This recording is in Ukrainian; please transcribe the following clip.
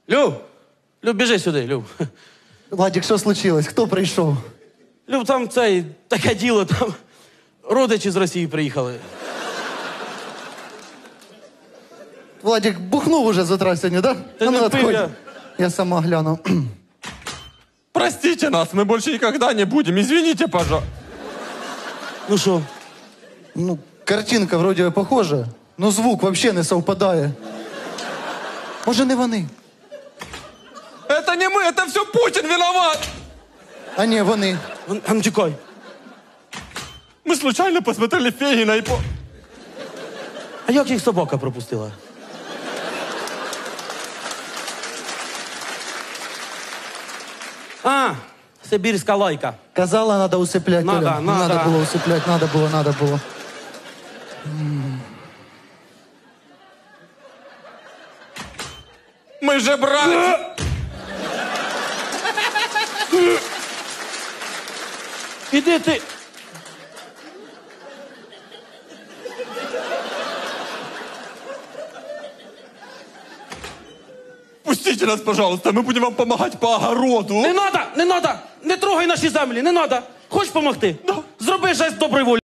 Люб, біжи сюди, Люб. Владик, що случилось? Хто прийшов? Люб, там таке діло, там родичі з Росії приїхали. Владик бухнув уже з утра сьогодні, да? Та не пив я. Я сама гляну. Простите нас, мы больше никогда не будем. Извините, пожалуйста. Ну що? Ну, картинка вроді похожа, но звук вообще не совпадає. Може, не вони? Это не мы, это все Путин виноват. А ні, вони. А ну чекай. Мы случайно посмотрели Фегина и А як їх собака пропустила? А, сибірська лайка. Казала, надо усиплять. Надо, Толя. надо. Надо було усиплять, надо було. Мы же братья. Іди ти. Пустите нас, пожалуйста, мы будем вам помогать по огороду. Не надо! Не трогай наші землі, не надо. Хочеш помогти? Зроби жест доброї волі.